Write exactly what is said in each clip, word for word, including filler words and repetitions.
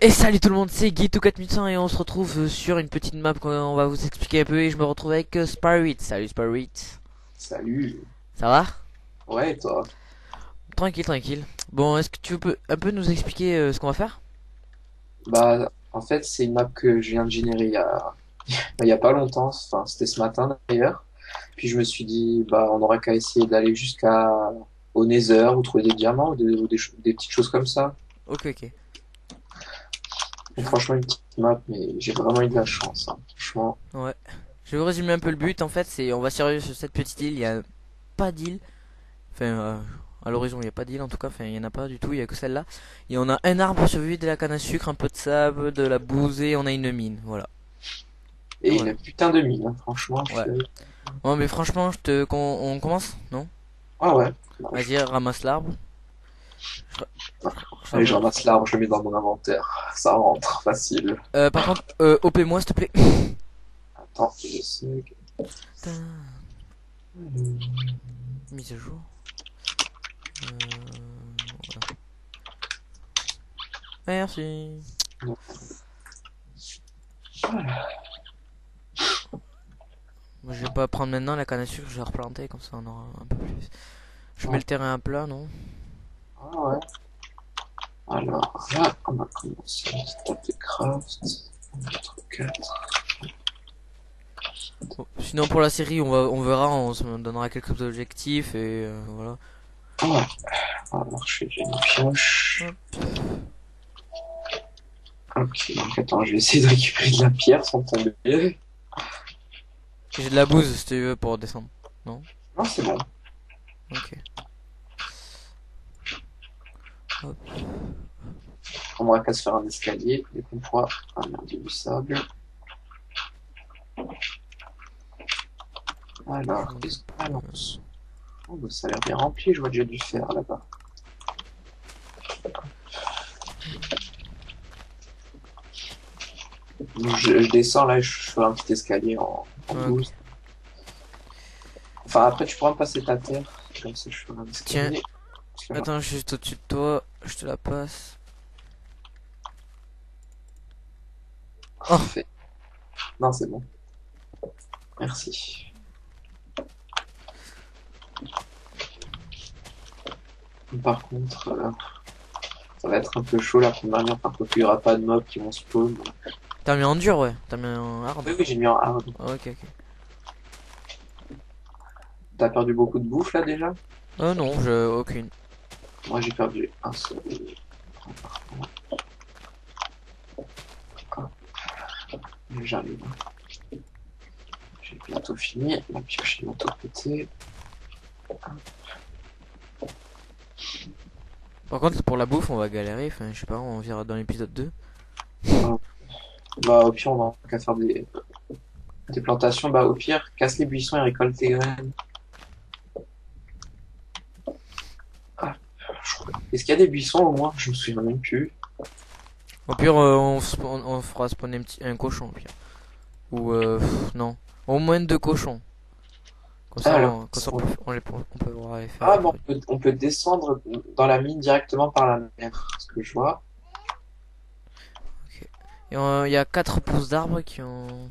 Et salut tout le monde, c'est Guy tout quatre mille cent et on se retrouve sur une petite map qu'on va vous expliquer un peu et je me retrouve avec euh, Sparwit. Salut Sparwit. Salut. Ça va? Ouais, et toi? Tranquille, tranquille. Bon, est-ce que tu peux un peu nous expliquer euh, ce qu'on va faire? Bah, en fait, c'est une map que je viens de générer il y a, il y a pas longtemps. Enfin, c'était ce matin d'ailleurs. Puis je me suis dit, bah, on aurait qu'à essayer d'aller jusqu'à au Nether ou trouver des diamants ou des, ou des, cho- des petites choses comme ça. Ok, ok. Donc, Je... franchement, une petite map, mais j'ai vraiment eu de la chance, hein. Franchement. Ouais. Je vais vous résumer un peu le but. En fait, c'est on va survivre sur cette petite île. Il y a pas d'île. Enfin, euh, à l'horizon, il n'y a pas d'île en tout cas. Enfin, il y en a pas du tout. Il y a que celle-là. Et on a un arbre pour survivre, de la canne à sucre, un peu de sable, de la bouse et on a une mine. Voilà. Et Et voilà. une putain de mine, hein. Franchement, je Ouais. fais... Bon, mais franchement, je te, qu'on- on commence, non? Ah ouais. Bah, je- Vas-y, ramasse l'arbre. Je, je Allez, je ramasse- ramasse l'arbre, je le mets dans mon inventaire. Ça rentre, facile. Euh, par contre, euh, O P moi s'il te plaît. Attends, je sais. Putain, mise à jour. Euh, voilà. Merci. Moi, je vais pas prendre maintenant la canne à sucre, je vais la replanter comme ça on aura un peu plus. Je mets Ouais. le terrain à plat, non? Ah ouais. Alors là, on va commencer step de craft. quatre. Bon, sinon pour la série, on va, on verra, on se donnera quelques objectifs et euh, voilà. Ouais, alors je fais une pioche. Hop. Ok, donc attends, je vais essayer de récupérer de la pierre sans tomber. J'ai de la bouse si tu veux pour descendre. Non? Non, c'est bon. Ok. Hop. On va qu'à se faire un escalier et qu'on pourra amener du sable. Alors, qu'est-ce qu'on balance? Oh, bah, ça a l'air bien rempli, je vois déjà du fer là-bas. Je, je descends là et je fais un petit escalier en, en Ok. boost. Enfin, après, tu pourras me passer ta terre. Comme ça, je ferai un Tiens, escalier. Parce que là, attends, je suis juste au-dessus de toi, je te la passe. Oh, parfait. Non, c'est bon. Merci. Par contre, euh, ça va être un peu chaud la première nuit, par contre, il n'y aura pas de mobs qui vont spawn. t'as mis en dur, ouais. T'as mis en hard. Oui, oui, j'ai mis en hard. Ok, ok. T'as perdu beaucoup de bouffe là déjà? Oh non, je aucune. Moi j'ai perdu un seul. Ah, j'arrive. J'ai bientôt fini. La pioche est bientôt pétée. Par contre, pour la bouffe, on va galérer. Enfin, je sais pas, on verra dans l'épisode deux. Ah, bah au pire, on va qu'à faire des, des plantations. Bah au pire, casse les buissons et récolte tes graines. Ah, est-ce qu'il y a des buissons au moins? Je me souviens même plus. Au pire, euh, on, spawn- on fera spawner un, petit, un cochon, au pire. Ou, euh, pff, non. Au moins deux cochons. Comme Ah, ça, alors, on, comme ça on, peut, on, les, on peut voir les faire. ah, Les bon, trucs. on peut, on peut descendre dans la mine directement par la mer. Ce que je vois. Ok. Et euh, il y a quatre pousses d'arbres qui ont.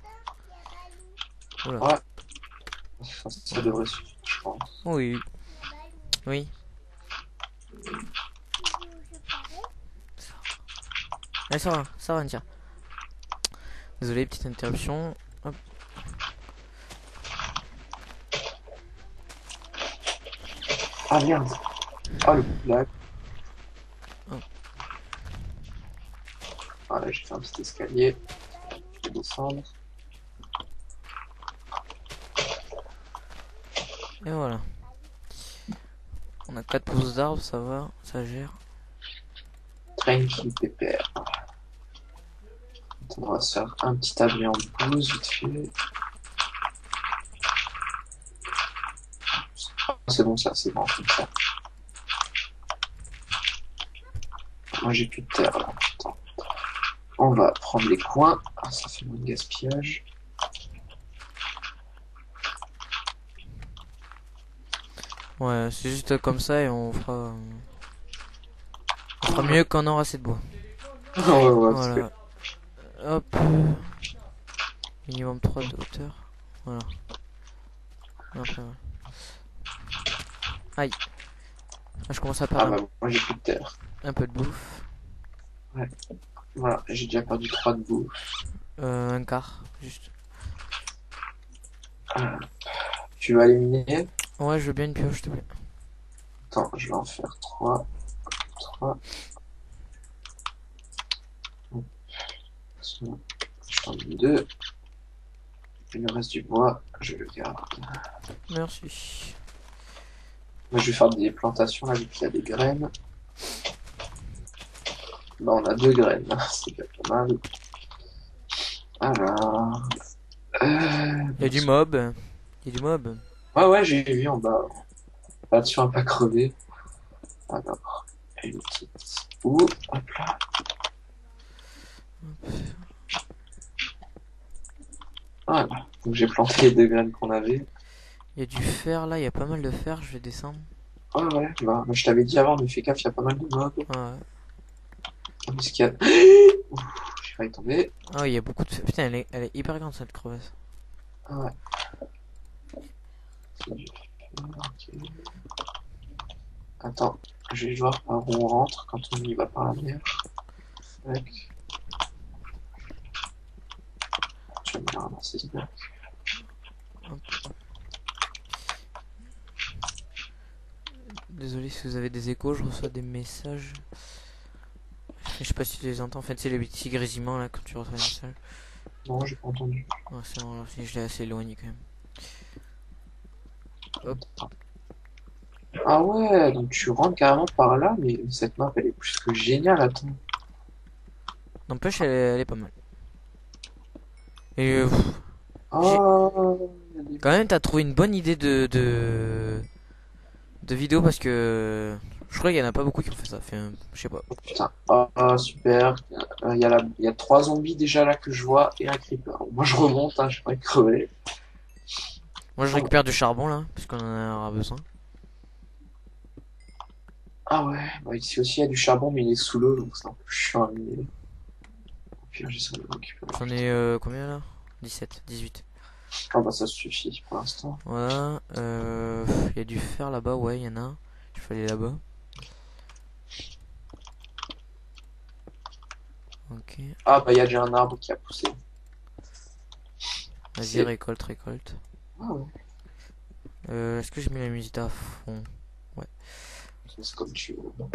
Oula. Ouais, ça, ça devrait suffire, je pense. Oui. Oui. Allez, ça va, ça va, tiens. Désolé, petite interruption. Hop. Ah merde. Ah le blague. Oh. Voilà, j'ai fait un petit escalier. Je vais descendre. Et voilà. On a quatre pousses d'arbres, ça va, ça gère. Tranquille, pépère. On va se faire un petit abri en blouse vite fait. C'est bon ça, c'est bon comme ça. Moi j'ai plus de terre là. Attends. On va prendre les coins. Ah, ça fait moins de gaspillage. Ouais, c'est juste comme ça et on fera. On fera mieux quand on aura assez de bois. Ouais, ouais, parce que... Voilà. Hop. euh, Minimum trois de hauteur. Voilà. Après, ouais. Aïe. Ah, je commence à Ah perdre un, bah, moi j'ai plus de terre. un peu de bouffe. Ouais, voilà, j'ai déjà perdu trois de boue. Euh, un quart. Juste. Ah, tu veux aller miner? Ouais, je veux bien une pioche, s'il te plaît. Attends, je vais en faire trois. Trois. J'en ai deux. Et le reste du bois, je le garde. Merci. Moi, je vais faire des plantations là, vu qu'il y a des graines. Bah, on a deux graines, c'est déjà pas mal. Alors, euh, Il y a du mob. Il y a du mob. ouais, ouais, j'ai vu en bas. Attention à pas crever. Alors, une petite boue. Hop là. Voilà. Donc, j'ai planté les deux graines qu'on avait. Il y a du fer là, il y a pas mal de fer, je vais descendre. Ouais, ouais, bah, bah, je t'avais dit avant, mais fais gaffe, il y a pas mal de mobs. Ah, ouais. Qu'est-ce qu'il y a? Ouf, j'ai failli tomber. Ah, il y a beaucoup de fer. Putain, elle est, elle est hyper grande cette crevasse. Ah ouais. C'est du fer, ok. Attends, je vais voir par où on rentre quand on y va par la mer. Tac. Je vais bien ramasser ce bloc. Désolé si vous avez des échos, je reçois des messages. Je sais pas si tu les entends. En fait, c'est les petits grésillements là quand tu reçois un message. Non, j'ai pas entendu. Ouais, c'est bon, alors, si je l'ai assez éloigné quand même. Hop. Ah ouais, donc tu rentres carrément par là, mais cette map elle est plus que géniale, attends. N'empêche, elle, elle est pas mal. Et euh, pff, j'ai Ah, il y a des... quand même, t'as trouvé une bonne idée de de, de vidéo parce que je crois qu'il y en a pas beaucoup qui ont fait ça. Fait, un- je sais pas. Oh, putain. Ah, ah, super. Euh, Il y a la... il y a trois zombies déjà là que je vois et un creeper. Moi je remonte, hein, je vais pas crever. Moi, je Oh. récupère du charbon là parce qu'on en aura besoin. Ah ouais, bah, ici aussi il y a du charbon, mais il est sous l'eau, donc c'est un peu chiant à miner. Au pire, j'essaie de le récupérer. J'en ai euh, combien là? Dix-sept, dix-huit. Ah bah ça suffit pour l'instant. Voilà. Euh, Il y a du fer là-bas, ouais, il y en a. Je vais aller là-bas. Ok. Ah bah il y a déjà un arbre qui a poussé. Vas-y, C'est... récolte, récolte. Ah ouais, Euh, Est-ce que j'ai mis la musique à fond? Ouais. c'est comme tu veux.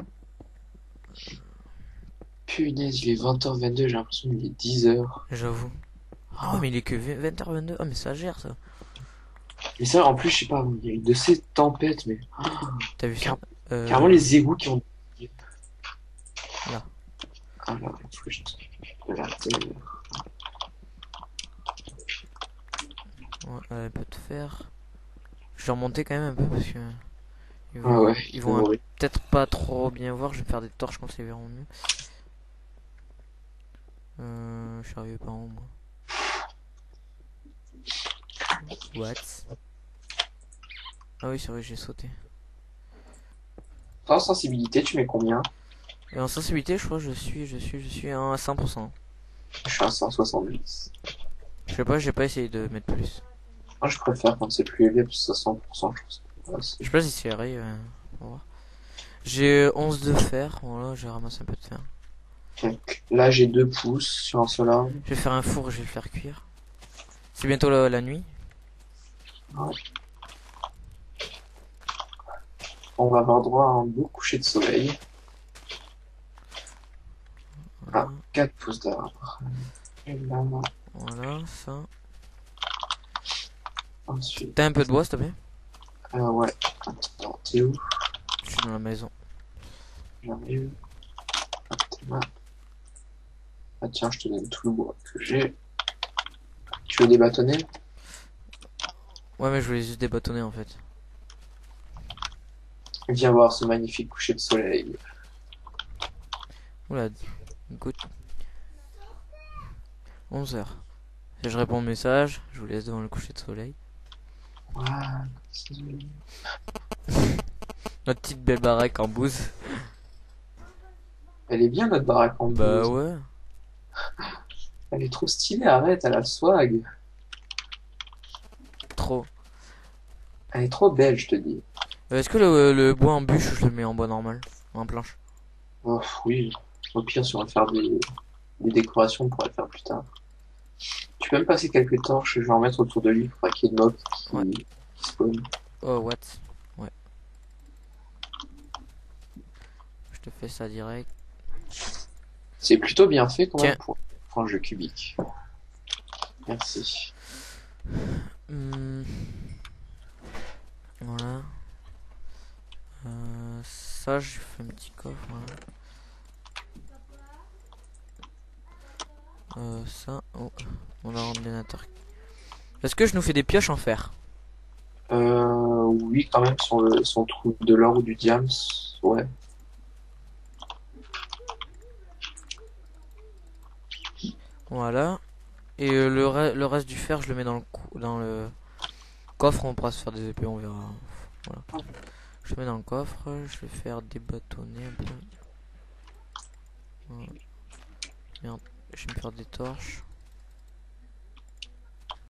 Punaise, il est vingt heures vingt-deux, j'ai l'impression qu'il est dix heures. J'avoue. Ah ouais, mais il est que vingt heures vingt-deux. Ah, mais ça gère ça. Mais ça, en plus, je sais pas, il y a eu de ces tempêtes, mais T'as vu ça? car- carrément Euh, les égouts qui ont... Là. Ah là, il faut que je... La terre. Ouais, un peu de fer. Je vais remonter quand même un peu parce que ils Ah vont, ouais, ils il faut vont mourir. peut-être pas trop bien voir. Je vais faire des torches quand ils verront mieux. Euh, je suis arrivé par en haut moi. What? Ah oui, c'est vrai, j'ai sauté. En sensibilité, tu mets combien? Et en sensibilité, je crois que je suis, je suis, je suis à cent pour cent. Je suis à cent soixante-dix. Je sais pas, j'ai pas essayé de mettre plus. Moi, je préfère quand c'est plus élevé, parce que c'est à cent pour cent, je trouve que c'est pas Je assez. sais pas si c'est vrai. Euh, on va voir. J'ai onze de fer. Voilà, j'ai ramassé un peu de fer. Donc, là, j'ai deux pouces sur un seul arbre. Je vais faire un four, je vais le faire cuire. C'est bientôt la, la nuit. Ouais. On va avoir droit à un beau coucher de soleil. Voilà, Ah, quatre pouces d'arbre. Et là, voilà ça. ensuite. T'as un peu de bois, s'il te plaît? Euh, ouais. Attends, t'es où? Je suis dans la maison. J'arrive. Ah, t'es là. Ah, tiens, je te donne tout le bois que j'ai. Tu veux des bâtonnets? Ouais, mais je voulais juste débâtonner en fait. Viens voir ce magnifique coucher de soleil. Oula, écoute. onze heures. Je réponds au message, je vous laisse devant le coucher de soleil. Voilà. Notre petite belle baraque en bouse. Elle est bien notre baraque en Bah blues. ouais, Elle est trop stylée, arrête, elle a le swag. trop. Elle est trop belle, je te dis. Euh, Est-ce que le, le bois en bûche, je le mets en bois normal? En planche? Oh, oui, au pire, si on va faire des, des décorations, on pourra le faire plus tard. Tu peux me passer quelques torches, je vais en mettre autour de lui pour pas qu'il y ait de mobs Ouais. qui, qui spawn. Oh, what? Ouais, je te fais ça direct. C'est plutôt bien fait quand même Tiens. pour pour un jeu cubique. Merci. Hmm, voilà. Euh, ça, je fais un petit coffre. Voilà. Euh, ça, oh, mon ordinateur. Est-ce que je nous fais des pioches en fer? Euh, oui, quand même, si on, veut- si on trouve de l'or ou du diams, ouais. Voilà. Et euh, le, re- le reste du fer, je le mets dans le, cou- dans le coffre. On pourra se faire des épées, on verra. Voilà. Je le mets dans le coffre. Je vais faire des bâtonnets un peu. Voilà. Merde, je vais me faire des torches.